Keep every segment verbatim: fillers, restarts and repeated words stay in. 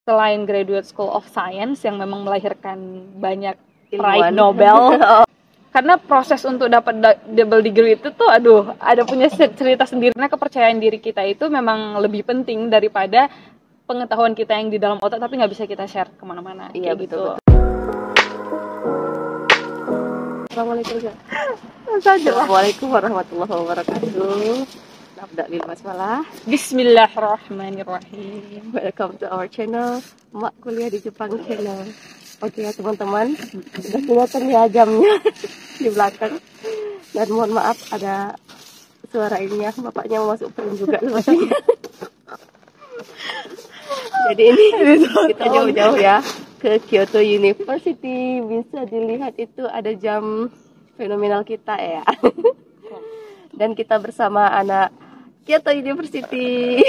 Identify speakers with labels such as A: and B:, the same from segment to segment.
A: Selain Graduate School of Science yang memang melahirkan banyak
B: Ilmuwan.
A: prize Nobel. Karena proses untuk dapat double degree itu tuh aduh ada punya cerita sendiri. Karena kepercayaan diri kita itu memang lebih penting daripada pengetahuan kita yang di dalam otak tapi nggak bisa kita share kemana-mana.
B: Iya,
A: kayak
B: betul,
A: gitu.
B: betul. Assalamualaikum. Assalamualaikum warahmatullahi wabarakatuh. Nabda bil basmalah.
A: Bismillahirrahmanirrahim.
B: Welcome to our channel, Mak Kuliah di Jepang channel. Oke ya teman-teman, sudah kelihatan ya jamnya di belakang. Dan mohon maaf ada suara ini ya, bapaknya mau masuk frame juga sepertinya. Jadi ini kita jauh-jauh ya ke Kyoto University. Bisa dilihat itu ada jam fenomenal kita ya. Dan kita bersama anak Kyoto University.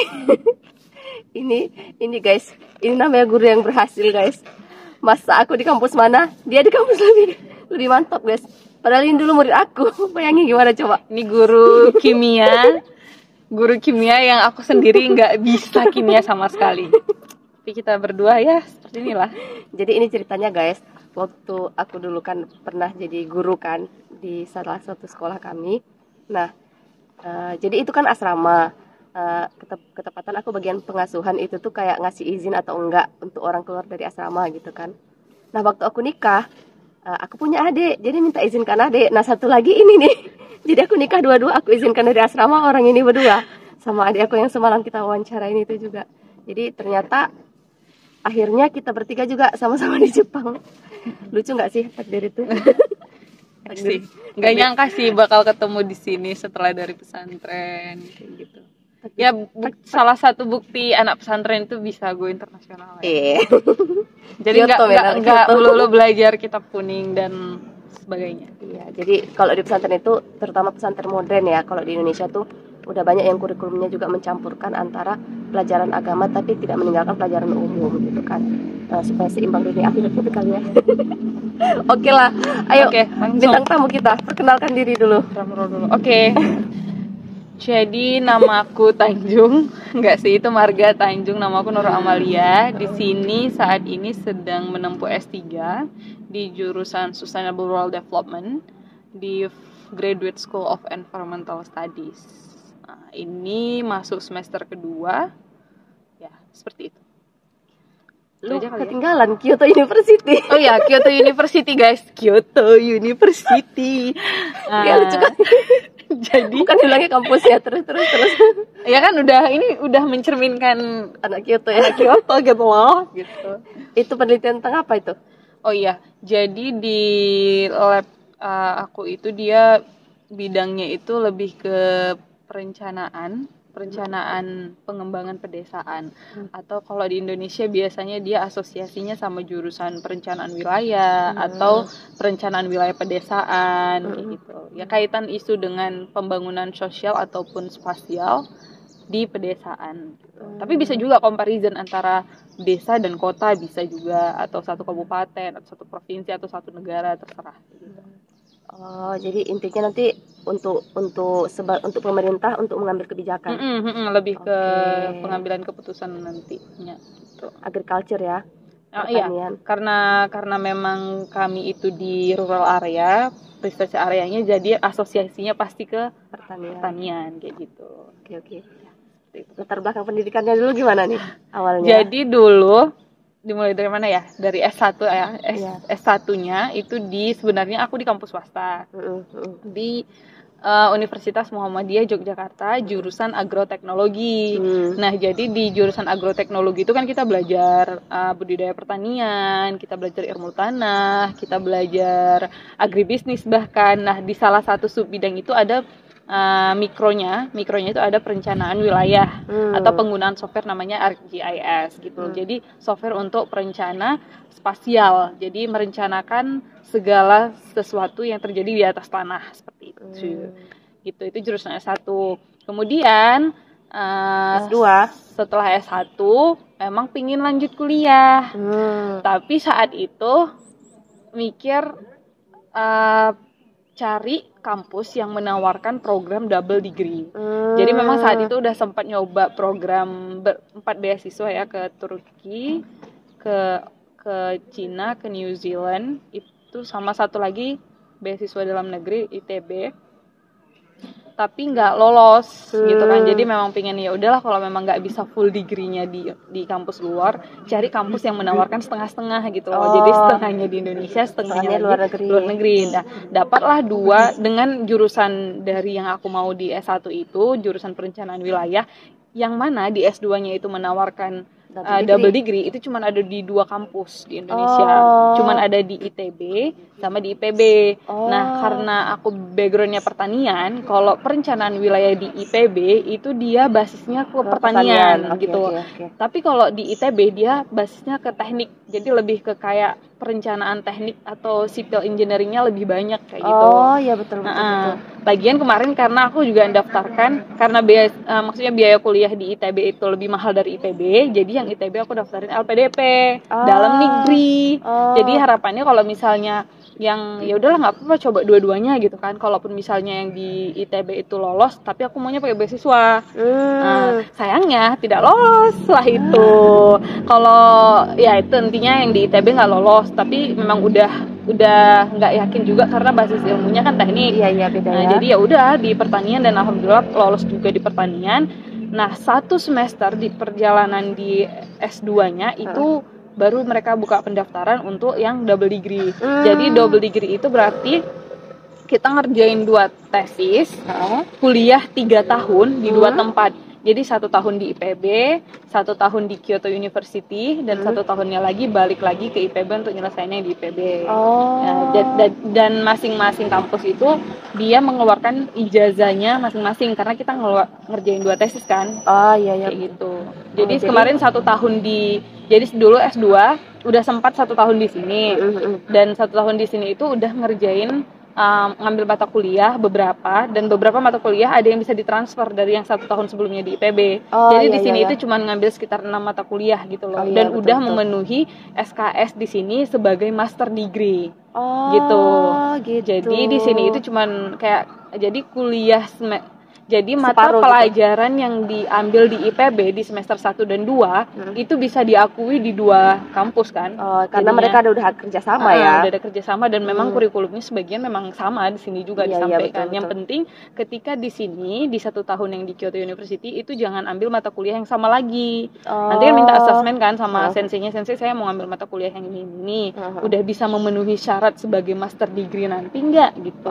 B: ini ini guys, ini namanya guru yang berhasil guys. Masa aku di kampus mana, dia di kampus lebih lebih mantap guys. Padahal ini dulu murid aku. Bayangin gimana coba.
A: Ini guru kimia, guru kimia yang aku sendiri nggak bisa kimia sama sekali. Tapi kita berdua ya seperti inilah.
B: Jadi ini ceritanya guys, waktu aku dulu kan pernah jadi guru kan di salah satu sekolah kami. Nah, uh, jadi itu kan asrama. Uh, ketep- ketepatan aku bagian pengasuhan itu tuh kayak ngasih izin atau enggak untuk orang keluar dari asrama gitu kan. Nah waktu aku nikah, uh, aku punya adik, jadi minta izinkan adik. Nah satu lagi ini nih, jadi aku nikah dua-dua, aku izinkan dari asrama orang ini berdua sama adik aku yang semalam kita wawancarain itu juga. Jadi ternyata akhirnya kita bertiga juga sama-sama di Jepang. Lucu nggak sih takdir itu?
A: Takdir. Nggak nyangka sih bakal ketemu di sini setelah dari pesantren kayak gitu. Ya bu- salah satu bukti anak pesantren itu bisa go internasional. Ya.
B: Eh.
A: Jadi nggak
B: Kyoto,
A: nggak
B: memang
A: nggak
B: Kyoto.
A: melulu belajar kitab kuning dan sebagainya.
B: Iya, jadi kalau di pesantren itu terutama pesantren modern ya, kalau di Indonesia tuh udah banyak yang kurikulumnya juga mencampurkan antara pelajaran agama tapi tidak meninggalkan pelajaran umum gitu kan. Nah, supaya seimbang dunia akhirat gitu kali ya. Oke lah, ayo
A: Oke, langsung.
B: bintang tamu kita, perkenalkan diri dulu.
A: Drumroll dulu. Oke. Jadi namaku Tanjung, enggak sih itu marga Tanjung. Namaku Nur Amalia. Di sini saat ini sedang menempuh S tiga di jurusan Sustainable Rural Development di Graduate School of Environmental Studies. Nah, ini masuk semester kedua. Ya, seperti itu.
B: Lu
A: Itu aja kali ya.
B: ketinggalan Kyoto University.
A: Oh ya, Kyoto University guys. Kyoto University. Nah,
B: Ya lucu kan?
A: jadi
B: Bukan bilangnya kampusnya terus terus terus.
A: ya kan udah ini udah mencerminkan
B: Anak Kyoto ya.
A: Kyoto gitu loh gitu.
B: Itu penelitian tentang apa itu?
A: Oh iya, jadi di lab uh, aku itu dia bidangnya itu lebih ke perencanaan perencanaan pengembangan pedesaan, atau kalau di Indonesia biasanya dia asosiasinya sama jurusan perencanaan wilayah
B: Hmm.
A: atau perencanaan wilayah pedesaan kayak
B: Hmm.
A: gitu. Ya kaitan isu dengan pembangunan sosial ataupun spasial di pedesaan gitu.
B: Hmm.
A: Tapi bisa juga comparison antara desa dan kota, bisa juga, atau satu kabupaten atau satu provinsi atau satu negara, terserah gitu.
B: Oh, jadi intinya nanti untuk untuk seba, untuk pemerintah untuk mengambil kebijakan.
A: Mm-mm, mm-mm, lebih ke
B: Oke.
A: pengambilan keputusan nantinya gitu.
B: Agriculture ya.
A: Ah, iya,
B: Pertanian.
A: karena karena memang kami itu di rural area, research areanya, jadi asosiasinya pasti ke
B: Pertanian.
A: pertanian kayak gitu.
B: Oke, oke.
A: Seperti itu.
B: Latar belakang pendidikannya dulu gimana nih awalnya?
A: Jadi dulu dimulai dari mana ya? Dari S satu ya. S,
B: Iya.
A: S satu-nya itu di sebenarnya aku di kampus swasta.
B: Mm-mm, mm-mm.
A: Di uh, Universitas Muhammadiyah Yogyakarta, jurusan agroteknologi.
B: Hmm.
A: Nah, jadi di jurusan agroteknologi itu kan kita belajar uh, budidaya pertanian, kita belajar ilmu tanah, kita belajar agribisnis bahkan. Nah, di salah satu sub bidang itu ada uh, mikronya, mikronya itu ada perencanaan wilayah
B: Hmm.
A: atau penggunaan software namanya ArcGIS gitu.
B: Hmm.
A: Jadi software untuk perencana spasial. Jadi merencanakan segala sesuatu yang terjadi di atas tanah seperti itu.
B: Hmm.
A: Gitu, itu jurusan S satu. Kemudian uh,
B: S dua.
A: setelah S satu memang pingin lanjut kuliah.
B: Hmm.
A: Tapi saat itu mikir uh, cari kampus yang menawarkan program double degree.
B: Hmm.
A: Jadi memang saat itu udah sempat nyoba program berempat beasiswa ya, ke Turki, ke ke Cina, ke New Zealand, itu sama satu lagi beasiswa dalam negeri I T B. Tapi nggak lolos
B: Hmm.
A: gitu kan. Jadi memang pengen ya udahlah, kalau memang nggak bisa full degree-nya di di kampus luar, cari kampus yang menawarkan setengah-setengah gitu loh.
B: Oh.
A: Jadi setengahnya di Indonesia, setengahnya
B: Setengahnya
A: lagi
B: luar negeri.
A: luar negeri. Nah, dapatlah dua dengan jurusan dari yang aku mau di S satu itu, jurusan perencanaan wilayah, yang mana di S dua-nya itu menawarkan
B: Double
A: uh,
B: degree.
A: double degree. Itu cuma ada di dua kampus di Indonesia.
B: Oh.
A: Cuman ada di I T B sama di I P B.
B: Oh.
A: Nah, karena aku backgroundnya pertanian, kalau perencanaan wilayah di I P B itu dia basisnya ke
B: Ke
A: pertanian,
B: pertanian. Oke,
A: gitu.
B: oke, oke.
A: Tapi kalau di I T B dia basisnya ke teknik. Jadi lebih ke kayak perencanaan teknik atau civil engineering-nya lebih banyak kayak gitu.
B: Oh iya, betul betul,
A: Nah,
B: betul.
A: lagian kemarin karena aku juga daftarkan, karena biaya, uh, maksudnya biaya kuliah di I T B itu lebih mahal dari I P B, jadi yang I T B aku daftarin L P D P,
B: Ah.
A: dalam negeri.
B: Oh.
A: Jadi harapannya kalau misalnya yang ya udahlah nggak apa-apa, coba dua-duanya gitu kan. Kalaupun misalnya yang di I T B itu lolos, tapi aku maunya pakai beasiswa.
B: Hmm.
A: Nah, sayangnya tidak lolos lah itu. Kalau ya itu intinya yang di I T B nggak lolos, tapi memang udah udah nggak yakin juga karena basis ilmunya kan teknik.
B: Iya iya, beda
A: Nah,
B: ya.
A: jadi ya udah di pertanian, dan alhamdulillah lolos juga di pertanian. Nah, satu semester di perjalanan di S dua-nya itu baru mereka buka pendaftaran untuk yang double degree.
B: Hmm.
A: Jadi double degree itu berarti kita ngerjain dua tesis,
B: Heeh.
A: kuliah tiga tahun di dua
B: Hmm.
A: tempat. Jadi satu tahun di I P B, satu tahun di Kyoto University, dan
B: Hmm.
A: satu tahunnya lagi balik lagi ke I P B untuk nyelesainnya di I P B.
B: Oh.
A: Nah, dan, dan- dan masing-masing kampus itu dia mengeluarkan ijazahnya masing-masing, karena kita ngelu- ngerjain dua tesis kan,
B: Oh iya iya.
A: kayak gitu. Jadi
B: jadi-
A: kemarin satu tahun di, jadi dulu S dua udah sempat satu tahun di sini,
B: Mm, mm, mm.
A: dan satu tahun di sini itu udah ngerjain um, ngambil mata kuliah beberapa, dan beberapa mata kuliah ada yang bisa ditransfer dari yang satu tahun sebelumnya di I P B.
B: Oh,
A: Jadi
B: iya,
A: di sini
B: iya,
A: itu
B: iya.
A: cuma ngambil sekitar enam mata kuliah gitu loh,
B: Oh, iya,
A: dan
B: betul,
A: udah
B: betul.
A: memenuhi S K S di sini sebagai master degree.
B: Oh,
A: Gitu.
B: gitu.
A: Jadi di sini itu cuman kayak jadi kuliah sem- jadi mata
B: Separuh gitu.
A: pelajaran yang diambil di I P B di semester satu dan dua
B: Hmm.
A: itu bisa diakui di dua kampus kan.
B: Oh, karena
A: Jadinya-
B: mereka ada udah kerjasama
A: Ah,
B: ya.
A: udah ada kerjasama, dan memang
B: Hmm.
A: kurikulumnya sebagian memang sama di sini juga
B: Iya, iya,
A: disampaikan.
B: betul,
A: Yang
B: betul.
A: penting ketika di sini di satu tahun yang di Kyoto University itu jangan ambil mata kuliah yang sama lagi.
B: Oh.
A: Nanti kan minta assessment kan sama
B: Oh.
A: senseinya, sensei saya mau ngambil mata kuliah yang ini ini.
B: Uh-huh.
A: Udah bisa memenuhi syarat sebagai master degree nanti enggak gitu.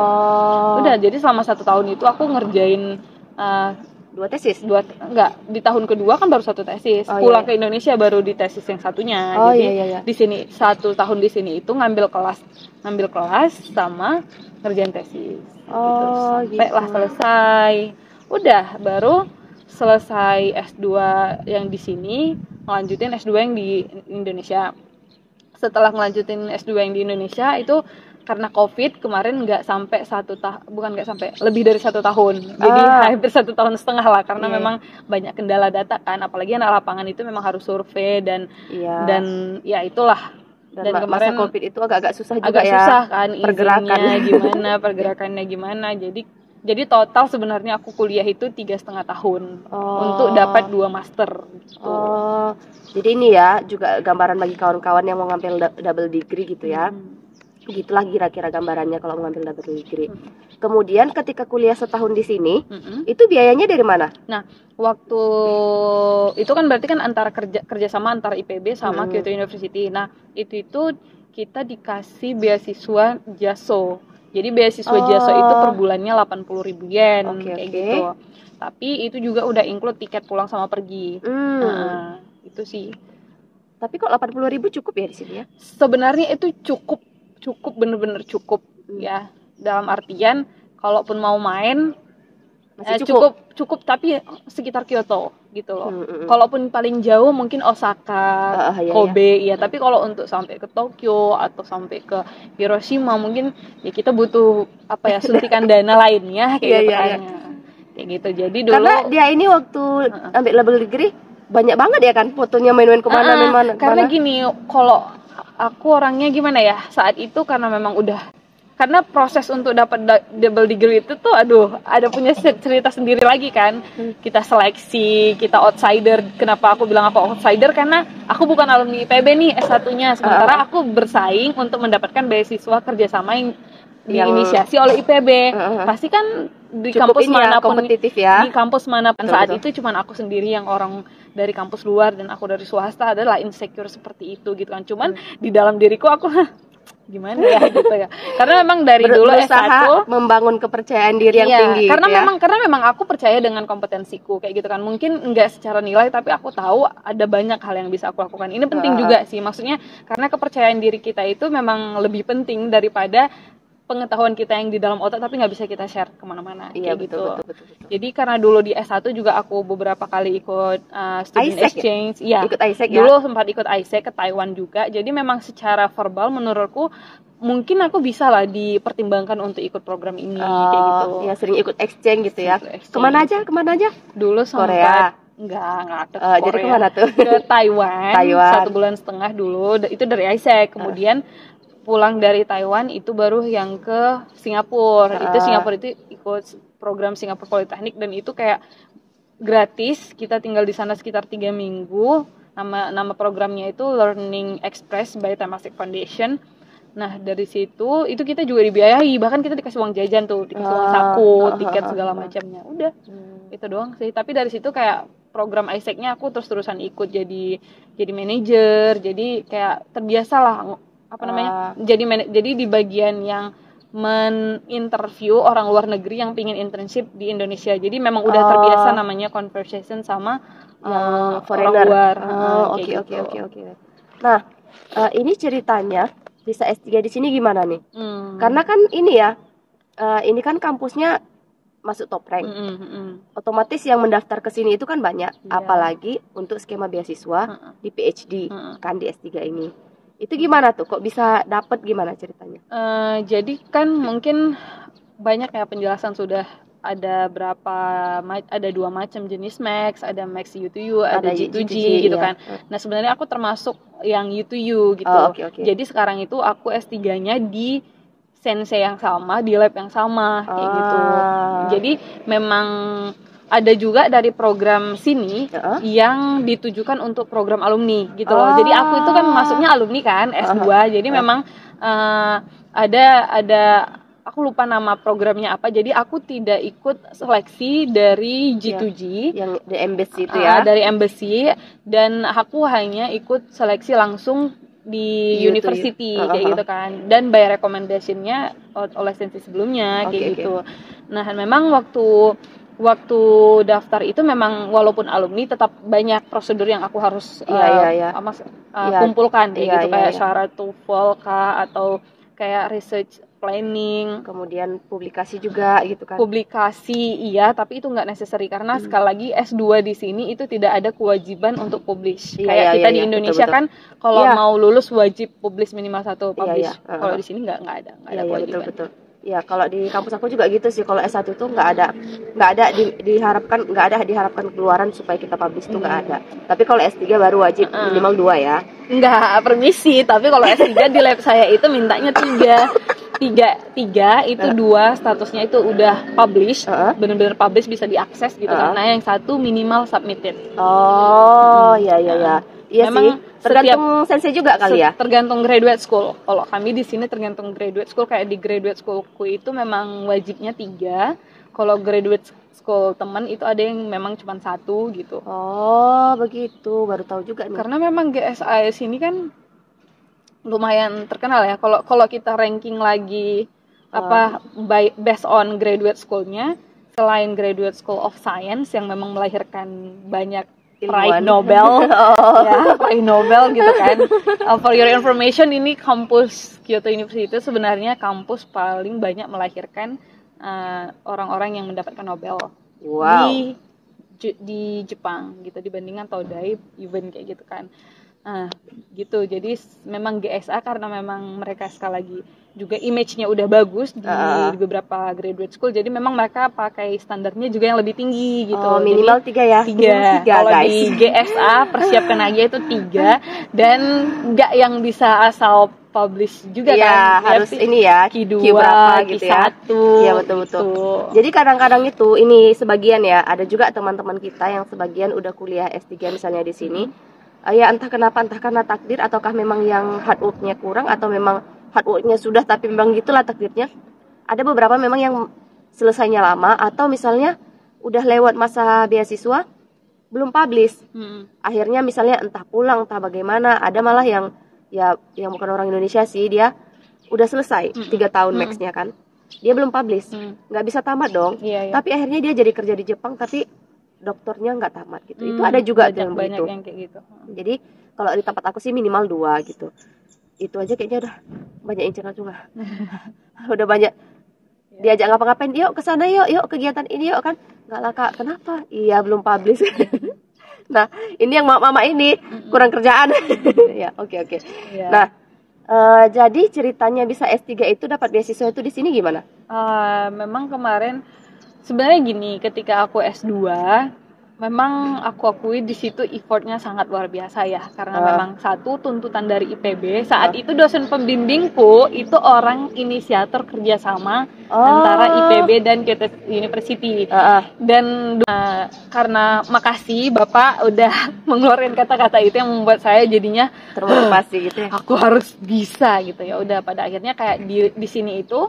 B: Oh.
A: Udah, jadi selama satu tahun itu aku ngerjain uh,
B: Dua tesis.
A: dua enggak di tahun kedua kan baru satu tesis,
B: Oh,
A: pulang
B: iya.
A: ke Indonesia baru di tesis yang satunya.
B: Oh,
A: Jadi
B: iya, iya, iya.
A: di sini satu tahun di sini itu ngambil kelas ngambil kelas sama ngerjain tesis.
B: Oh,
A: Sampai
B: gitu.
A: lah selesai. Udah, baru selesai S dua yang di sini, ngelanjutin S dua yang di Indonesia. Setelah ngelanjutin S dua yang di Indonesia itu karena COVID kemarin nggak sampai satu tahun, bukan nggak sampai, lebih dari satu tahun. Jadi
B: Ah.
A: hampir satu tahun setengah lah, karena
B: Iya.
A: memang banyak kendala data kan. Apalagi anak lapangan itu memang harus survei dan
B: Iya.
A: dan ya itulah.
B: Dan,
A: Dan
B: ma-
A: kemarin
B: masa Covid itu agak-agak susah juga
A: agak
B: ya.
A: susah kan
B: pergerakan.
A: izinnya gimana, pergerakannya gimana. Jadi jadi total sebenarnya aku kuliah itu tiga setengah tahun
B: Oh.
A: untuk dapat dua master. Gitu.
B: Oh. Jadi ini ya juga gambaran bagi kawan-kawan yang mau ngambil da- double degree gitu ya.
A: Hmm.
B: Gitulah kira-kira gambarannya kalau mau ngambil double degree. Kemudian ketika kuliah setahun di sini,
A: Mm-mm.
B: itu biayanya dari mana?
A: Nah, waktu itu kan berarti kan antara kerja kerjasama antara I P B sama
B: Hmm.
A: Kyoto University. Nah, itu itu kita dikasih beasiswa JASO. Jadi beasiswa
B: Oh.
A: JASO itu per bulannya delapan puluh ribu yen
B: Oke,
A: kayak
B: oke.
A: gitu. Tapi itu juga udah include tiket pulang sama pergi.
B: Hmm.
A: Nah, itu sih.
B: Tapi kok delapan puluh ribu cukup ya di sini ya?
A: Sebenarnya itu cukup cukup bener-bener cukup
B: Hmm.
A: ya. Dalam artian kalaupun mau main
B: Masih
A: Eh,
B: cukup.
A: cukup cukup tapi sekitar Kyoto gitu loh.
B: Hmm, hmm, hmm.
A: Kalaupun paling jauh mungkin Osaka,
B: Ah, ah, iya,
A: Kobe, ya. Tapi kalau untuk sampai ke Tokyo atau sampai ke Hiroshima mungkin ya kita butuh apa ya suntikan dana lainnya kayak
B: Iya,
A: gitu
B: iya,
A: kan.
B: iya.
A: Kayak gitu. Jadi dulu
B: Karena dia ini waktu ambil double degree banyak banget ya kan fotonya main-main kemana
A: Ah,
B: main mana
A: karena
B: kemana.
A: gini, kalau aku orangnya gimana ya, saat itu karena memang udah karena proses untuk dapat da- double degree itu tuh aduh ada punya cerita sendiri lagi kan. Kita seleksi, kita outsider. Kenapa aku bilang aku outsider? Karena aku bukan alumni I P B nih S satu-nya, sementara aku bersaing untuk mendapatkan beasiswa kerjasama yang diinisiasi oleh I P B.
B: Uh-huh.
A: Pasti kan di
B: Cukup
A: kampus
B: ini ya,
A: manapun
B: kompetitif ya.
A: di kampus manapun
B: Betul,
A: saat
B: betul.
A: itu cuman aku sendiri yang orang dari kampus luar dan aku dari swasta, adalah insecure seperti itu gitu kan. Cuman hmm. di dalam diriku aku gimana ya gitu ya. Karena memang dari
B: Ber-
A: dulu S
B: berusaha
A: satu
B: membangun kepercayaan diri yang
A: iya,
B: tinggi
A: karena
B: gitu ya.
A: memang karena memang aku percaya dengan kompetensiku kayak gitu kan. Mungkin enggak secara nilai tapi aku tahu ada banyak hal yang bisa aku lakukan. Ini penting uh. juga sih. Maksudnya karena kepercayaan diri kita itu memang lebih penting daripada pengetahuan kita yang di dalam otak tapi nggak bisa kita share kemana-mana
B: iya,
A: kayak
B: betul,
A: gitu.
B: betul, betul, betul.
A: Jadi karena dulu di S satu juga aku beberapa kali ikut uh, student
B: I S E C
A: exchange,
B: ya?
A: ya.
B: Ikut I S E C
A: dulu
B: ya?
A: sempat ikut I S E C ke Taiwan juga. Jadi memang secara verbal menurutku mungkin aku bisa lah dipertimbangkan untuk ikut program ini
B: uh,
A: kayak gitu.
B: Ya sering ikut exchange gitu ya.
A: Exchange.
B: Kemana aja? Kemana aja?
A: Dulu sempat
B: Korea.
A: Enggak, enggak ke
B: uh,
A: Korea.
B: Jadi kemana tuh?
A: Ke Taiwan,
B: Taiwan.
A: Satu bulan setengah dulu. Itu dari I S E C. Kemudian uh. pulang dari Taiwan itu baru yang ke Singapura. Uh. Itu Singapura itu ikut program Singapura Polytechnic dan itu kayak gratis. Kita tinggal di sana sekitar tiga minggu. Nama nama programnya itu Learning Express by Temasek Foundation. Nah dari situ itu kita juga dibiayai, bahkan kita dikasih uang jajan tuh, dikasih uang saku, uh, tiket segala macamnya. Udah hmm. itu doang sih. Tapi dari situ kayak program I S E C-nya aku terus-terusan ikut jadi jadi manajer, jadi kayak terbiasa lah apa namanya uh. jadi man- jadi di bagian yang meninterview orang luar negeri yang pingin internship di Indonesia. Jadi memang udah terbiasa uh. namanya conversation sama
B: yang
A: uh, orang luar.
B: Oke oke oke oke. Nah uh, ini ceritanya bisa S tiga di sini gimana nih? Hmm. Karena kan ini ya, uh, ini kan kampusnya masuk top rank. Mm, mm, mm. Otomatis yang mendaftar ke sini itu kan banyak, yeah. Apalagi untuk skema beasiswa mm, mm. di P H D mm. kan di S tiga ini. Itu gimana tuh? Kok bisa dapet, gimana ceritanya?
A: Uh, jadi kan mungkin banyak ya penjelasan sudah ada berapa ada dua macam jenis Max, ada Max U two U, ada, ada G two G, G two G gitu iya. Kan. Nah, sebenarnya aku termasuk yang U two U gitu.
B: Oh, okay, okay.
A: Jadi sekarang itu aku S tiga-nya di sensei yang sama, di lab yang sama kayak ah. gitu. Jadi memang ada juga dari program sini uh-huh. yang ditujukan untuk program alumni gitu loh. Ah. Jadi aku itu kan masuknya alumni kan S two. Uh-huh. Jadi uh-huh. memang uh, ada ada aku lupa nama programnya apa. Jadi aku tidak ikut seleksi dari G two G
B: yang dari embassy itu ya. Uh,
A: dari embassy dan aku hanya ikut seleksi langsung di U university uh-huh. kayak gitu kan. Dan by recommendation-nya oleh sensi sebelumnya kayak okay, gitu. Okay. Nah, memang waktu waktu daftar itu memang walaupun alumni tetap banyak prosedur yang aku harus
B: iya, uh, iya, iya.
A: Mas, uh, iya, kumpulkan kayak
B: iya,
A: gitu
B: iya,
A: kayak
B: iya.
A: syarat TOEFL kah atau kayak research planning,
B: kemudian publikasi juga gitu kan.
A: Publikasi iya, tapi itu nggak necessary karena hmm. sekali lagi S two di sini itu tidak ada kewajiban untuk publish. Iya, kayak iya, kita iya, di Indonesia betul, betul. Kan kalau iya. mau lulus wajib publish minimal satu publish. Iya, iya. Uh-huh. Kalau di sini nggak nggak ada nggak
B: iya,
A: ada kewajiban.
B: Iya, betul betul. Ya kalau di kampus aku juga gitu sih, kalau S satu itu nggak ada nggak ada di, diharapkan nggak ada diharapkan keluaran supaya kita publish itu nggak hmm. ada. Tapi kalau S tiga baru wajib uh-uh. minimal dua ya.
A: Nggak permisi, tapi kalau S tiga di lab saya itu mintanya tiga tiga tiga itu uh. dua statusnya itu udah publish, uh-uh. benar-benar publish bisa diakses gitu uh-uh. kan. Nah yang satu minimal submitted.
B: Oh hmm. ya ya ya. Iya
A: memang
B: sih. Tergantung sensei juga kali ya.
A: Tergantung graduate school. Kalau kami di sini tergantung graduate school, kayak di graduate schoolku itu memang wajibnya tiga. Kalau graduate school teman itu ada yang memang cuma satu gitu.
B: Oh begitu, baru tahu juga nih.
A: Karena memang G S I sini kan lumayan terkenal ya. Kalau kalau kita ranking lagi oh. apa by, based on graduate schoolnya, selain graduate school of science yang memang melahirkan banyak Pride Nobel, oh. ya, Pride Nobel gitu kan. Uh, for your information, ini kampus Kyoto University itu sebenarnya kampus paling banyak melahirkan uh, orang-orang yang mendapatkan Nobel
B: wow.
A: di di Jepang gitu dibandingkan Todai event kayak gitu kan. Nah, gitu. Jadi memang G S A karena memang mereka sekali lagi juga image-nya udah bagus di, uh. di beberapa graduate school. Jadi memang mereka pakai standarnya juga yang lebih tinggi gitu.
B: Oh, minimal tiga ya.
A: Tiga. Kalau di G S A persiapkan aja itu tiga dan nggak yang bisa asal publish juga
B: Iya,
A: kan.
B: harus
A: F-
B: ini ya,
A: Q
B: Q
A: dua,
B: berapa
A: Q
B: gitu ya.
A: satu.
B: Iya, betul-betul.
A: Gitu.
B: Jadi kadang-kadang itu ini sebagian ya, ada juga teman-teman kita yang sebagian udah kuliah S tiga misalnya di sini. Uh, ya entah kenapa, entah karena takdir ataukah memang yang hard work-nya kurang atau memang hard work-nya sudah tapi memang gitulah takdirnya. Ada beberapa memang yang selesainya lama atau misalnya udah lewat masa beasiswa belum publish.
A: Hmm.
B: Akhirnya misalnya entah pulang entah bagaimana, ada malah yang ya yang bukan orang Indonesia sih, dia udah selesai tiga tahun
A: Mm-mm.
B: max-nya kan, dia belum publish,
A: Mm.
B: nggak bisa tamat dong.
A: Iya, iya.
B: Tapi akhirnya dia jadi kerja di Jepang tapi dokternya nggak tamat gitu. Itu
A: Hmm,
B: ada juga tuh
A: banyak
B: yang
A: banyak
B: begitu.
A: yang kayak gitu.
B: Jadi kalau di tempat aku sih minimal dua gitu. Itu aja kayaknya udah banyak inceran juga. Udah banyak diajak ngapa-ngapain, yuk ke sana yuk, yuk kegiatan ini yuk kan. Nggak lah kak, kenapa? Iya belum publish. Nah ini yang mama ini kurang kerjaan. Ya oke oke.
A: Iya.
B: Nah eh, jadi ceritanya bisa S tiga itu dapat beasiswa itu di sini gimana?
A: Ah, memang kemarin sebenarnya gini, ketika aku S dua memang aku akui di situ effortnya sangat luar biasa ya, karena
B: Ah.
A: memang satu tuntutan dari I P B saat itu dosen pembimbingku itu orang inisiator kerjasama
B: Oh.
A: antara I P B dan Kyoto University.
B: Ah, ah.
A: Dan uh, karena makasih Bapak udah mengeluarkan kata-kata itu yang membuat saya jadinya
B: Termotivasi gitu ya.
A: aku harus bisa gitu ya. Udah pada akhirnya kayak di di sini itu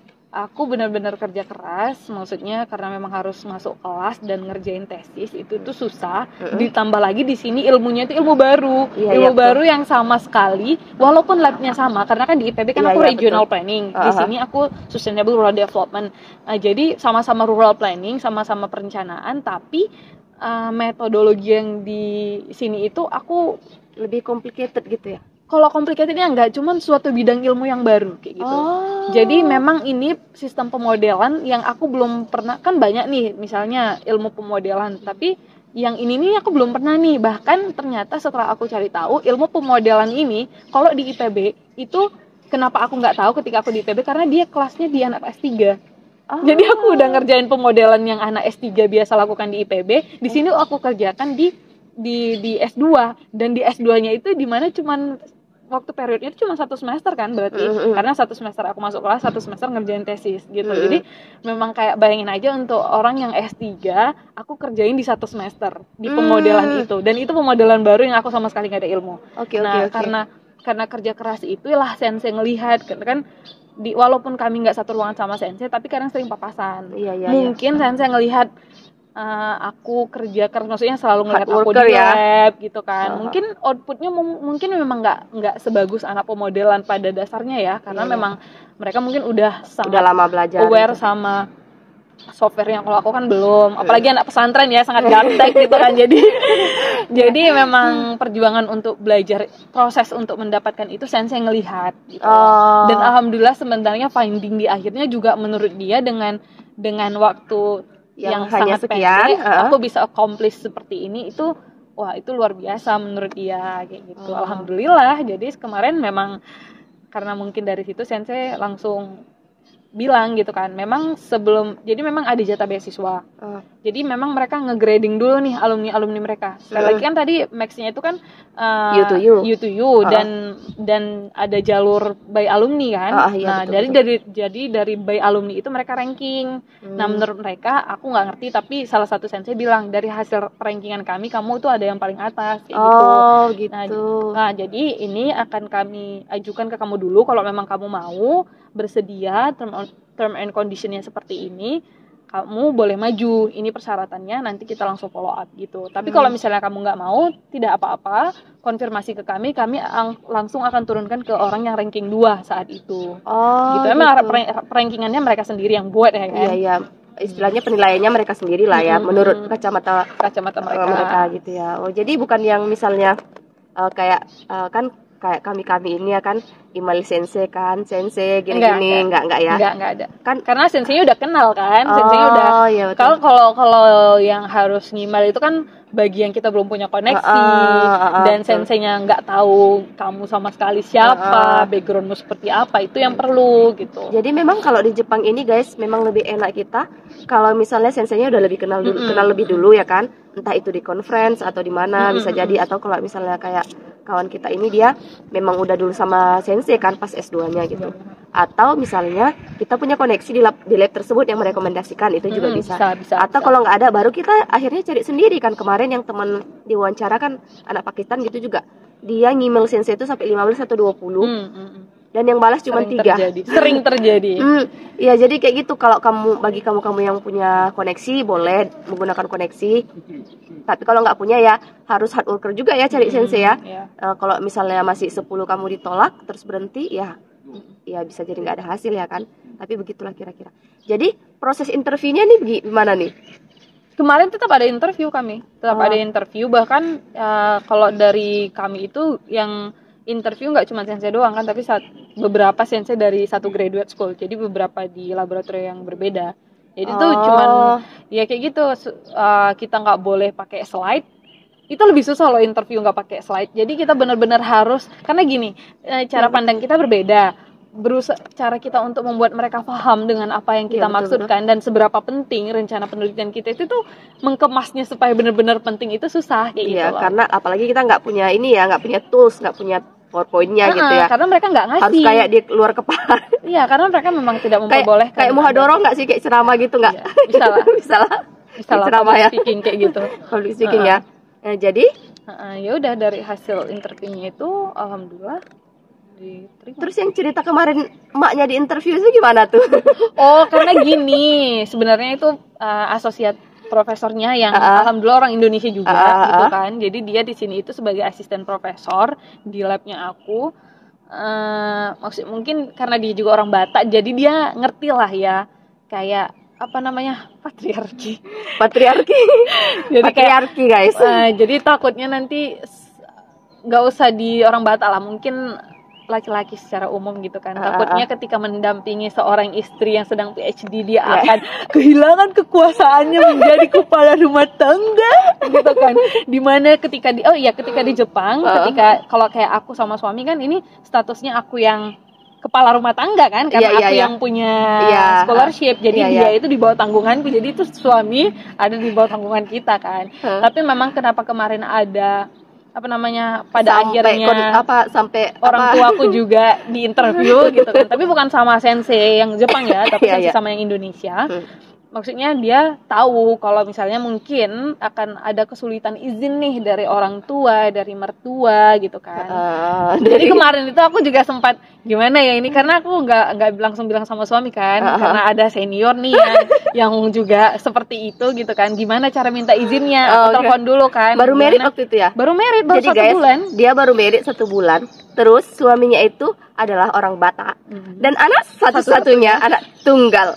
A: aku benar-benar kerja keras, maksudnya karena memang harus masuk kelas dan ngerjain tesis itu tuh susah.
B: Mm-mm.
A: Ditambah lagi di sini ilmunya itu ilmu baru,
B: Iya,
A: ilmu
B: iya,
A: baru yang sama sekali, walaupun labnya sama. Karena kan di I P B kan
B: Iya,
A: aku
B: iya,
A: regional
B: betul.
A: planning, di
B: Uh-huh.
A: sini aku sustainable rural development. Nah, jadi sama-sama rural planning, sama-sama perencanaan, tapi uh, metodologi yang di sini itu aku
B: Lebih complicated gitu ya.
A: kalau complicatednya enggak, cuman suatu bidang ilmu yang baru kayak gitu.
B: Oh.
A: Jadi memang ini sistem pemodelan yang aku belum pernah, kan banyak nih misalnya ilmu pemodelan, tapi yang ini nih aku belum pernah nih. Bahkan ternyata setelah aku cari tahu ilmu pemodelan ini kalau di I P B itu kenapa aku nggak tahu ketika aku di I P B, karena dia kelasnya di anak S tiga.
B: Oh.
A: Jadi aku udah ngerjain pemodelan yang anak S tiga biasa lakukan di I P B, di sini aku kerjakan di di di S dua, dan di S dua-nya itu di mana cuman waktu periodnya itu cuma satu semester kan berarti,
B: Mm-hmm.
A: karena satu semester aku masuk kelas, satu semester ngerjain tesis gitu.
B: Mm-hmm.
A: Jadi memang kayak bayangin aja untuk orang yang S tiga aku kerjain di satu semester di pemodelan
B: Mm.
A: itu, dan itu pemodelan baru yang aku sama sekali nggak ada ilmu.
B: Oke
A: Nah,
B: oke oke.
A: karena karena kerja keras itulah sensei ngelihat kan, di walaupun kami nggak satu ruangan sama sensei tapi kadang sering papasan.
B: Iya, iya,
A: Mungkin sensei ngelihat uh, aku kerja keras, maksudnya selalu ngelihat
B: Hard
A: aku
B: worker
A: di
B: ya.
A: lab gitu kan.
B: Uh-huh.
A: Mungkin outputnya mung- mungkin memang nggak nggak sebagus anak pemodelan pada dasarnya ya, karena
B: Iya, iya.
A: memang mereka mungkin udah sangat
B: Udah lama belajar.
A: aware
B: gitu.
A: sama software yang kalau aku kan belum, apalagi anak pesantren ya sangat gaptek gitu kan. Jadi jadi memang perjuangan untuk belajar, proses untuk mendapatkan itu sensei ngelihat gitu.
B: Oh.
A: Dan alhamdulillah sebenarnya finding di akhirnya juga menurut dia dengan dengan waktu yang,
B: Yang hanya
A: sangat
B: sekian,
A: pendek
B: uh-huh.
A: aku bisa accomplish seperti ini, itu wah itu luar biasa menurut dia kayak gitu.
B: Oh.
A: Alhamdulillah. Jadi kemarin memang karena mungkin dari situ sensei langsung bilang gitu kan, memang sebelum, jadi memang ada jatah beasiswa.
B: Uh.
A: Jadi memang mereka nge-grading dulu nih alumni-alumni mereka. Sekali
B: Hmm.
A: lagi kan tadi max-nya itu kan uh,
B: U to U.
A: U to U,
B: Uh-uh.
A: dan dan ada jalur by alumni kan.
B: Uh-uh, iya,
A: Nah,
B: betul,
A: dari
B: betul.
A: dari jadi dari by alumni itu mereka ranking.
B: Hmm.
A: Nah, menurut mereka aku nggak ngerti, tapi salah satu sensei bilang dari hasil rankingan kami kamu tuh ada yang paling atas kayak gitu.
B: Oh gitu.
A: Nah, Nah, jadi ini akan kami ajukan ke kamu dulu kalau memang kamu mau bersedia term, term and conditionnya seperti ini, kamu boleh maju. Ini persyaratannya, nanti kita langsung follow up gitu. Tapi
B: Hmm.
A: kalau misalnya kamu nggak mau, tidak apa-apa, konfirmasi ke kami, kami ang- langsung akan turunkan ke orang yang ranking dua saat itu.
B: Oh
A: gitu. Emang
B: gitu.
A: per- rankingannya mereka sendiri yang buat ya kan?
B: Iya iya. Istilahnya penilaiannya mereka sendiri lah ya,
A: Hmm.
B: menurut kacamata
A: Kacamata mereka.
B: mereka. mereka gitu ya. Oh jadi bukan yang misalnya uh, kayak uh, kan kayak kami-kami ini ya kan, email sensei kan, sensei gini-gini, enggak enggak ya.
A: Enggak, enggak ada.
B: Kan
A: Karena senseinya udah kenal kan, senseinya
B: Oh,
A: udah.
B: iya, betul.
A: Kalau kalau kalau yang harus ngemail itu kan bagi yang kita belum punya koneksi,
B: Ah, ah, ah,
A: dan
B: betul.
A: senseinya nggak tahu kamu sama sekali siapa,
B: Ah, ah.
A: backgroundmu seperti apa, itu yang perlu gitu.
B: Jadi memang kalau di Jepang ini guys, memang lebih enak kita kalau misalnya senseinya udah lebih kenal dulu,
A: Mm-mm.
B: kenal lebih dulu ya kan. entah itu di conference atau di mana, bisa jadi. Atau kalau misalnya kayak kawan kita ini dia memang udah dulu sama sensei kan pas S dua-nya gitu. Atau misalnya kita punya koneksi di lab, di lab tersebut yang merekomendasikan, itu juga
A: Mm-mm,
B: bisa.
A: bisa, bisa,
B: Atau
A: bisa.
B: kalau nggak ada baru kita akhirnya cari sendiri kan. Kemarin yang teman diwawancara kan anak Pakistan gitu juga, dia ngemail sensei itu sampai lima belas atau dua puluh.
A: Hmm, hmm, hmm.
B: Dan yang balas cuma
A: Sering
B: tiga.
A: terjadi. Sering terjadi.
B: Hmm, ya jadi kayak gitu. Kalau kamu, bagi kamu-kamu yang punya koneksi, boleh menggunakan koneksi. Tapi kalau nggak punya ya harus hard worker juga ya cari sensei ya.
A: Iya.
B: Eh, kalau misalnya masih sepuluh kamu ditolak terus berhenti, ya ya bisa jadi nggak ada hasil ya kan. Tapi begitulah kira-kira. Jadi proses interviewnya nih gimana nih?
A: Kemarin tetap ada interview kami, tetap
B: Oh.
A: ada interview. Bahkan uh, kalau dari kami itu yang interview nggak cuma sensei doang kan, tapi saat beberapa sensei dari satu graduate school. Jadi beberapa di laboratorium yang berbeda. Jadi itu
B: Oh.
A: cuman ya kayak gitu. uh, kita nggak boleh pakai slide. Itu lebih susah loh interview nggak pakai slide. Jadi kita benar-benar harus, karena gini, uh, cara pandang kita berbeda. Berusaha cara kita untuk membuat mereka paham dengan apa yang kita
B: Iya, betul,
A: maksudkan dan seberapa penting rencana penelitian kita itu tuh mengemasnya supaya benar-benar penting itu susah kayak gitu
B: Iya,
A: loh.
B: karena apalagi kita nggak punya ini ya, nggak punya tools, nggak punya PowerPoint-nya
A: Nah,
B: gitu ya.
A: karena mereka nggak ngasih.
B: Harus kayak di luar kepala.
A: Iya, karena mereka memang tidak
B: kayak
A: memperbolehkan.
B: kayak muhadoro nggak sih, kayak ceramah gitu nggak?
A: Iya, bisa lah.
B: Bisa lah.
A: Bisa lah,
B: Ceramah
A: public
B: ya.
A: speaking kayak gitu.
B: Public speaking
A: Uh-uh.
B: ya. Eh, jadi
A: Uh-uh, ya udah dari hasil interviewnya itu alhamdulillah diterima.
B: terus yang cerita kemarin emaknya di interview itu gimana tuh?
A: Oh, karena gini, sebenarnya itu uh, asosiat profesornya yang
B: Uh-uh.
A: alhamdulillah orang Indonesia juga
B: Uh-uh.
A: gitu kan. Jadi dia di sini itu sebagai asisten profesor di labnya aku. Uh, maksud mungkin karena dia juga orang Batak, jadi dia ngerti lah ya kayak apa namanya patriarki.
B: Patriarki.
A: Jadi kayak
B: Patriarki guys.
A: uh, jadi takutnya nanti s- nggak usah di orang Batak lah, mungkin laki-laki secara umum gitu kan.
B: Uh,
A: Takutnya ketika mendampingi seorang istri yang sedang P H D dia
B: Yeah.
A: akan kehilangan kekuasaannya menjadi kepala rumah tangga gitu kan. Dimana ketika di oh iya ketika di Jepang,
B: Uh.
A: ketika kalau kayak aku sama suami kan ini statusnya aku yang kepala rumah tangga kan, karena
B: Iya, iya,
A: aku
B: iya.
A: yang punya
B: Iya.
A: scholarship. Jadi
B: Iya,
A: dia
B: iya.
A: itu di bawah tanggunganku. Jadi itu suami ada di bawah tanggungan kita kan.
B: Huh.
A: Tapi memang kenapa kemarin ada apa namanya pada
B: Sampai
A: akhirnya
B: kon- apa sampai
A: orang
B: apa?
A: tuaku juga di interview gitu kan, tapi bukan sama sensei yang Jepang ya, tapi
B: Iya,
A: sensei
B: iya.
A: sama yang Indonesia.
B: Hmm.
A: Maksudnya dia tahu kalau misalnya mungkin akan ada kesulitan izin nih dari orang tua, dari mertua gitu kan.
B: Uh,
A: Jadi kemarin itu aku juga sempat gimana ya ini, karena aku nggak nggak langsung bilang sama suami kan,
B: Uh-huh.
A: karena ada senior nih yang, yang juga seperti itu gitu kan. Gimana cara minta izinnya? Aku
B: Oh, oke.
A: telepon dulu kan.
B: baru
A: Gimana?
B: merit waktu itu ya.
A: Baru merit baru
B: Jadi
A: satu
B: guys,
A: bulan.
B: dia baru merit satu bulan. Terus suaminya itu adalah orang Batak.
A: Mhm.
B: Dan anak satu-satunya anak tunggal.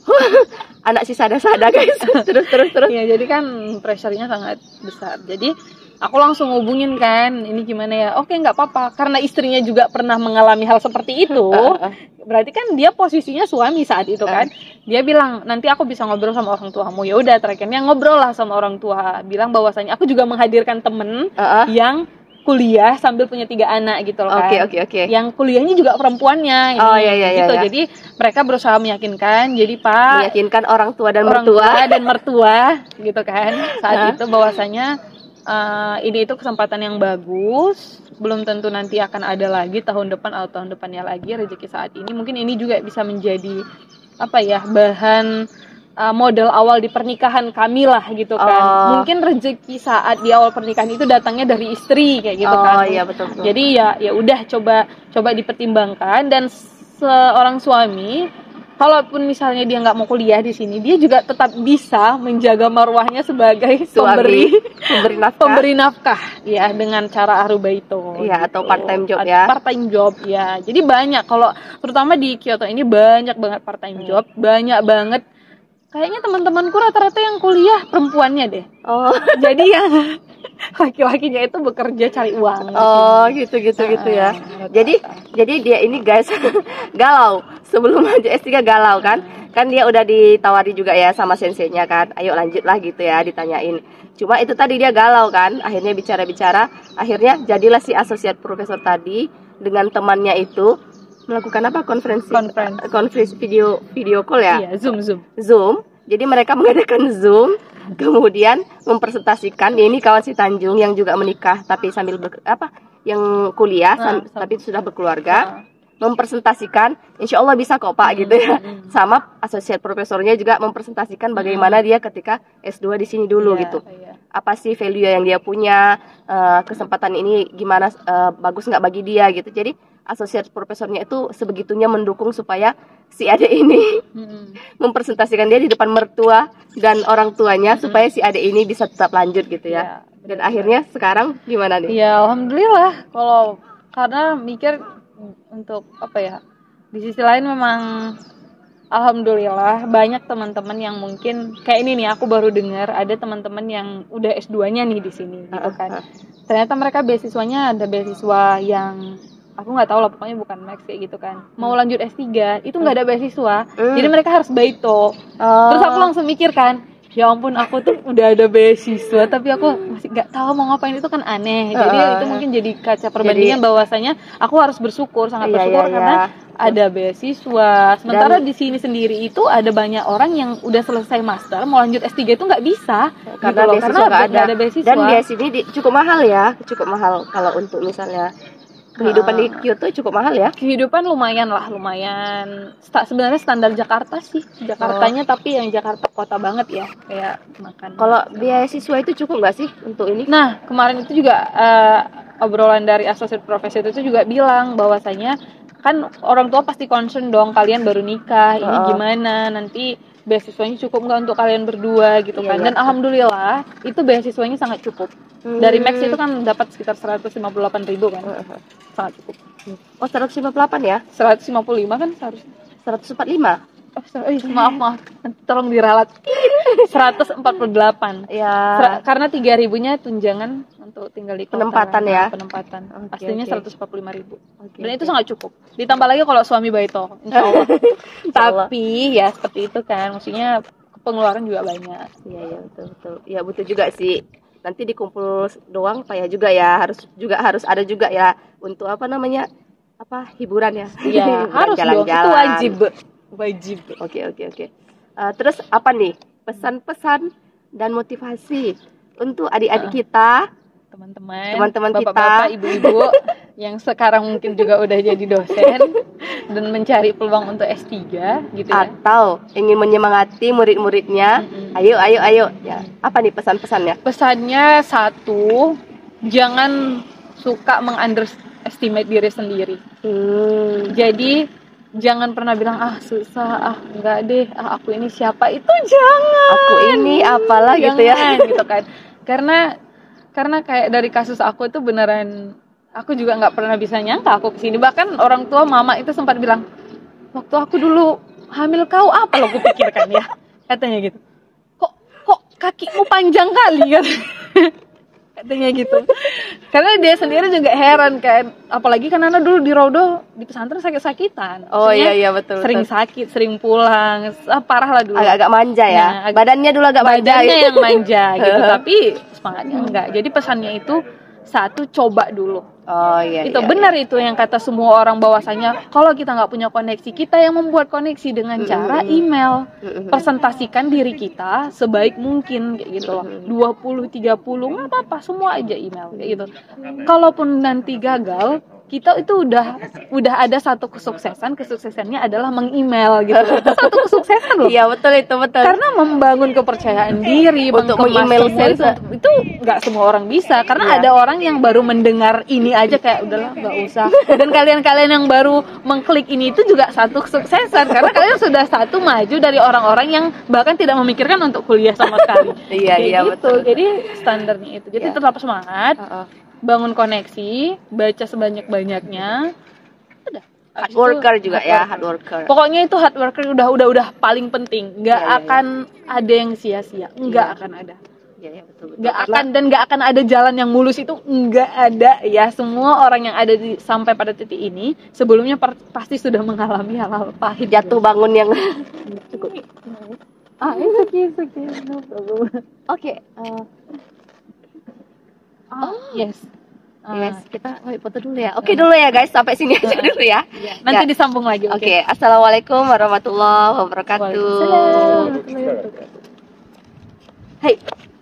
B: Anak si sada-sada guys. Terus terus terus.
A: Ya jadi kan pressure-nya sangat besar. Jadi aku langsung hubungin kan, ini gimana ya? Oke nggak apa-apa, karena istrinya juga pernah mengalami hal seperti itu. Berarti kan dia posisinya suami saat itu kan. Dia bilang nanti aku bisa ngobrol sama orang tuamu. Ya udah, terakhirnya ngobrol lah sama orang tua. Bilang bahwasanya aku juga menghadirkan temen
B: Uh-uh.
A: yang kuliah sambil punya tiga anak gitu loh kan.
B: Oke oke oke.
A: Yang kuliahnya juga perempuannya ini,
B: Oh, iya, iya,
A: gitu.
B: iya.
A: Jadi mereka berusaha meyakinkan. Jadi Pak,
B: Meyakinkan orang tua dan
A: orang
B: mertua.
A: tua dan mertua gitu kan saat
B: Hah?
A: itu bahwasanya uh, ini itu kesempatan yang bagus, belum tentu nanti akan ada lagi tahun depan atau tahun depannya lagi rezeki saat ini. Mungkin ini juga bisa menjadi apa ya, bahan uh, modal awal di pernikahan kami lah gitu kan.
B: Oh.
A: Mungkin rezeki saat di awal pernikahan itu datangnya dari istri kayak gitu
B: Oh
A: kan.
B: iya betul betul.
A: Jadi ya ya udah coba coba dipertimbangkan, dan seorang suami kalaupun misalnya dia nggak mau kuliah di sini, dia juga tetap bisa menjaga marwahnya sebagai pemberi
B: pemberi nafkah.
A: pemberi nafkah ya dengan cara arubaito.
B: Iya, atau part-time job
A: At-
B: ya.
A: Part-time job ya. Jadi banyak, kalau terutama di Kyoto ini banyak banget part-time
B: Hmm.
A: job, banyak banget. Kayaknya teman-temanku rata-rata yang kuliah perempuannya deh.
B: Oh.
A: Jadi yang laki-lakinya itu bekerja cari uang. di
B: Oh
A: sini.
B: gitu gitu gitu ya.
A: rata-rata.
B: Jadi jadi dia ini guys galau sebelum lanjut S tiga galau kan. Kan dia udah ditawari juga ya sama senseinya kan. Ayo lanjut lah gitu ya, ditanyain. Cuma itu tadi dia galau kan. Akhirnya bicara-bicara, akhirnya jadilah si asosiat profesor tadi dengan temannya itu melakukan apa, konferensi
A: Conference.
B: konferensi video video call ya.
A: Iya, zoom zoom.
B: Zoom. Jadi mereka mengadakan Zoom Kemudian mempresentasikan, ya ini kawan si Tanjung yang juga menikah tapi sambil ber, apa yang kuliah
A: Nah,
B: sam- tapi sudah berkeluarga,
A: Nah.
B: mempresentasikan, insya Allah bisa kok Pak gitu ya. Sama asosiat profesornya juga mempresentasikan bagaimana dia ketika S dua di sini dulu
A: Iya,
B: gitu.
A: iya.
B: Apa sih value yang dia punya, eh, kesempatan ini gimana, eh, bagus nggak bagi dia gitu. Jadi asosiat profesornya itu sebegitunya mendukung supaya si adik ini
A: Mm-mm.
B: mempresentasikan dia di depan mertua dan orang tuanya supaya si adik ini bisa tetap lanjut gitu ya.
A: Iya,
B: Dan akhirnya sekarang gimana nih?
A: Ya alhamdulillah, kalau karena mikir untuk apa ya, di sisi lain memang alhamdulillah banyak teman-teman yang mungkin kayak ini nih, aku baru dengar ada teman-teman yang udah S dua-nya nih di sini gitu kan. Ternyata mereka beasiswanya ada beasiswa yang aku nggak tahu lah, pokoknya bukan max kayak gitu kan. Mau lanjut S tiga itu nggak ada beasiswa.
B: Hmm.
A: Jadi mereka harus baito.
B: Oh.
A: Terus aku langsung mikir kan, ya ampun, aku tuh udah ada beasiswa tapi aku masih nggak tahu mau ngapain, itu kan aneh. Jadi
B: Uh,
A: itu mungkin jadi kaca perbandingan bahwasanya aku harus bersyukur, sangat
B: Iya,
A: bersyukur
B: iya,
A: karena
B: iya.
A: ada beasiswa. Sementara
B: Dan-
A: di sini sendiri itu ada banyak orang yang udah selesai master mau lanjut S tiga itu nggak bisa
B: Karena
A: gitu loh,
B: beasiswa
A: karena
B: nggak ada.
A: nggak ada beasiswa.
B: Dan di sini di, cukup mahal ya, cukup mahal kalau untuk misalnya kehidupan di Kyoto cukup mahal ya.
A: Kehidupan lumayan lah, lumayan. Sta- sebenarnya standar Jakarta sih, Jakartanya, tapi yang Jakarta kota banget ya, kayak makan.
B: Kalau beasiswa itu cukup nggak sih untuk ini?
A: Nah, kemarin itu juga eh, obrolan dari asosiat profesor itu juga bilang bahwasanya kan orang tua pasti concern dong, kalian baru nikah, ini
B: Oh.
A: gimana, nanti beasiswanya cukup nggak untuk kalian berdua gitu
B: Iya,
A: kan.
B: iya.
A: Dan alhamdulillah itu beasiswanya sangat cukup.
B: Hmm.
A: Dari Max itu kan dapat sekitar seratus lima puluh delapan ribu kan, sangat cukup.
B: Oh, seratus lima puluh delapan ya?
A: seratus lima puluh lima kan seharusnya.
B: seratus empat puluh lima.
A: Oh, ser- eh, maaf maaf, tolong diralat. seratus empat puluh delapan.
B: Ya.
A: Ser- karena tiga ribunya tunjangan untuk tinggal di kota.
B: Penempatan
A: kan.
B: ya?
A: Nah, penempatan.
B: Oke,
A: Aslinya
B: oke.
A: seratus empat puluh lima ribu.
B: Oke,
A: Dan itu
B: oke.
A: sangat cukup. Ditambah lagi kalau suami baito, insya Allah.
B: Insya Allah.
A: Tapi ya seperti itu kan, maksudnya pengeluaran juga banyak.
B: Iya, iya, betul betul. Ya butuh juga sih. Nanti dikumpul doang payah juga ya. Harus juga harus ada juga ya untuk apa namanya? Apa hiburan ya?
A: Iya, harus dong. Itu wajib. Wajib.
B: Oke, oke, oke. Eh, terus apa nih pesan-pesan dan motivasi untuk adik-adik kita,
A: Teman-teman,
B: Teman-teman kita.
A: bapak-bapak, ibu-ibu yang sekarang mungkin juga udah jadi dosen dan mencari peluang untuk S tiga gitu ya.
B: atau ingin menyemangati murid-muridnya?
A: Mm-mm.
B: Ayo, ayo, ayo. Ya, apa nih pesan-pesannya?
A: Pesannya satu, jangan suka mengunderestimate diri sendiri.
B: Hmm.
A: Jadi jangan pernah bilang ah susah, ah enggak deh, ah aku ini siapa, itu jangan.
B: Aku ini apalah gitu ya.
A: Jangan, gitu kan. Karena karena kayak dari kasus aku itu beneran, aku juga nggak pernah bisa nyangka aku kesini. Bahkan orang tua mama itu sempat bilang, waktu aku dulu hamil kau apa lo kupikirkan ya, katanya gitu. Kok kok kakimu panjang kali kan? Katanya gitu. Karena dia sendiri juga heran kan, apalagi kan Nana dulu di Rodo di pesantren sakit-sakitan.
B: Oh
A: Maksudnya
B: iya iya betul.
A: sering
B: betul.
A: sakit, sering pulang, ah, parah lah dulu.
B: Agak-agak manja ya.
A: Nah, ag-
B: Badannya dulu agak manja.
A: Badannya
B: gitu.
A: yang manja gitu, tapi semangatnya enggak. Jadi pesannya itu satu, coba dulu.
B: Oh iya.
A: Itu
B: iya,
A: benar itu yang kata semua orang bahwasanya kalau kita nggak punya koneksi, kita yang membuat koneksi dengan cara email.
B: Mm-mm.
A: Presentasikan diri kita sebaik mungkin kayak gitu loh. dua puluh tiga puluh nggak apa-apa, semua aja email kayak gitu. Kalaupun nanti gagal, kita itu udah udah ada satu kesuksesan, kesuksesannya adalah meng-email gitu. Itu satu kesuksesan loh.
B: Iya betul itu betul.
A: Karena membangun kepercayaan diri,
B: Untuk
A: mengemas
B: meng-email
A: semua itu,
B: sales.
A: itu nggak semua orang bisa. Karena
B: Iya.
A: ada orang yang baru mendengar ini aja kayak udahlah nggak usah. Dan kalian-kalian yang baru mengklik ini itu juga satu kesuksesan. Karena kalian sudah satu maju dari orang-orang yang bahkan tidak memikirkan untuk kuliah sama sekali.
B: Iya,
A: Kayak
B: iya,
A: gitu.
B: betul.
A: Jadi standarnya itu. Jadi
B: Iya.
A: tetap semangat,
B: Uh-uh.
A: bangun koneksi, baca sebanyak-banyaknya. Udah.
B: Hard
A: Habis itu
B: worker juga
A: hard
B: ya,
A: worker.
B: hard worker.
A: Pokoknya itu hard worker udah udah udah paling penting. Nggak
B: Iya, iya,
A: akan ada yang sia-sia. Nggak
B: Iya.
A: akan ada.
B: Iya, iya betul betul.
A: Nggak
B: Karena-
A: akan, dan nggak akan ada jalan yang mulus, itu nggak ada ya. Semua orang yang ada di sampai pada titik ini sebelumnya per- pasti sudah mengalami hal-hal pahit.
B: jatuh bangun yang cukup.
A: Ah, it's okay, it's okay. No problem.
B: Oke, eh,
A: Ah, yes. Ah,
B: yes, kita oh, foto dulu ya. Oke dulu ya guys, sampai sini aja dulu ya.
A: iya. Nanti
B: Ya.
A: disambung lagi.
B: Oke, assalamualaikum warahmatullahi wabarakatuh.
A: Waalaikumsalam warahmatullahi wabarakatuh.
B: Hai.